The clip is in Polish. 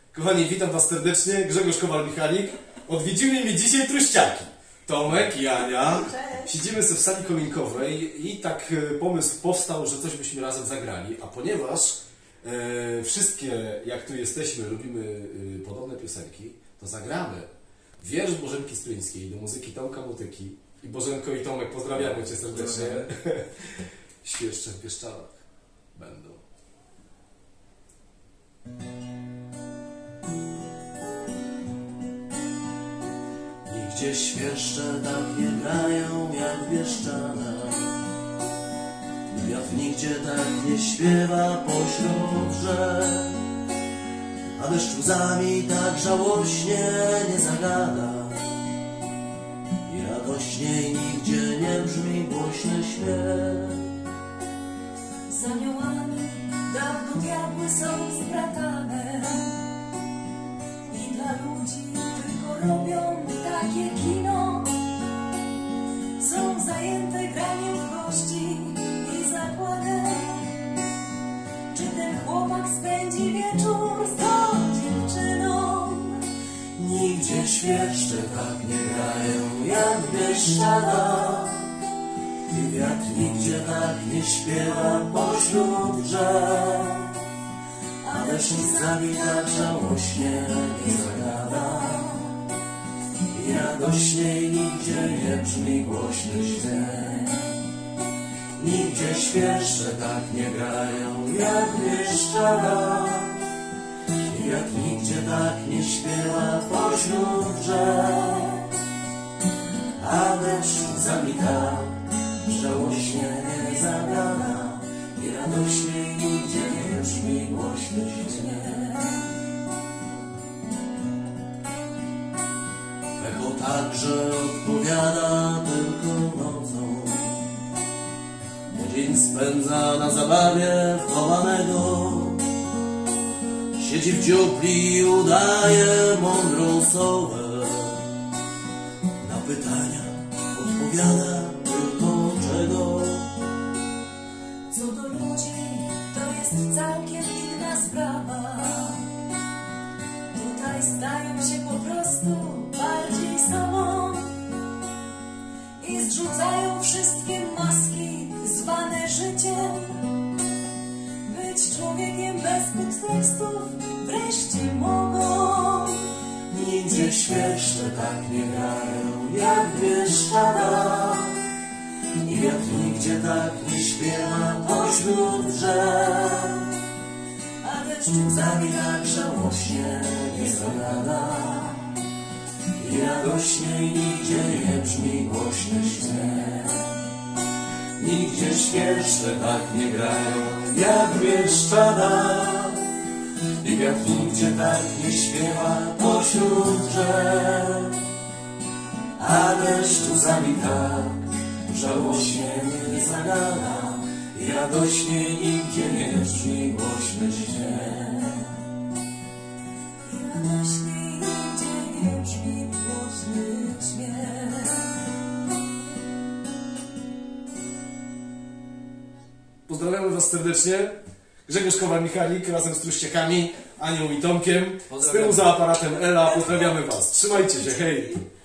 Kochani, witam Was serdecznie. Grzegorz Kowal-Michalik. Odwiedziły mnie dzisiaj truściaki. Tomek i Ania. Cześć. Siedzimy sobie w sali kominkowej i tak pomysł powstał, że coś byśmy razem zagrali. A ponieważ wszystkie, jak tu jesteśmy, lubimy podobne piosenki, to zagramy wiersz Bożenki Stryńskiej do muzyki Tomka Motyki. I Bożenko i Tomek, pozdrawiamy Cię serdecznie. Świerszcze w Pieszczadach będą. Nigdzie świerszcze tak nie grają jak w Bieszczadach. Wiatr nigdzie tak nie śpiewa pośród drzew, a deszcz łzami tak żałośnie nie zagada. I radośniej nigdzie nie brzmi głośny śmiech. Z aniołami dawno diabły są splatane i dla ludzi tylko robią takie kino. Są zajęte graniem w kości i zakładem, czy ten chłopak spędzi wieczór z tą dziewczyną. Nigdzie świerszcze tak nie grają jak w Bieszczadach. I wiatr nigdzie tak nie śpiewa pośród drzew, a deszcz łzami tak żałośnie nie zagada. I radośniej nigdzie nie brzmi głośny śmiech. Nigdzie świerszcze tak nie grają jak w Bieszczadach. I wiatr nigdzie tak nie śpiewa pośród drzew, a deszcz łzami tak żałośnie nie zagada. I radośnie nigdzie nie brzmi głośny śmiech. Echo także odpowiada tylko nocą, bo dzień spędza na zabawie wchowanego. Siedzi w dziupli i udaje mądrą sowę. Na pytania odpowiada tylko czego. Co do ludzi, to jest całkiem inna sprawa. Tutaj stają się po prostu bardziej sobą i zrzucają wszystkie maski zwane życiem. Być człowiekiem bez podtekstów wreszcie mogą. Nigdzie świerszcze tak nie grają jak w Bieszczadach. I wiatr nigdzie tak nie śpiewa pośród drzew, A deszcz łzami tak żałośnie nie zagada. I radośniej nigdzie nie brzmi głośny śmiech. Nigdzie świerszcze tak nie grają jak w Bieszczadach. I wiatr nigdzie tak nie śpiewa pośród drzew, a deszcz łzami tak żałośnie nie zagada. I radośnie nigdzie nie brzmi głośny śmiech. i radośnie nigdzie nie brzmi głośny śmiech. Pozdrawiamy Was serdecznie. Grzegorz Kowal-Michalik razem z truściakami, Anią i Tomkiem. Z tyłu za aparatem Ela. Pozdrawiamy Was. Trzymajcie się, hej!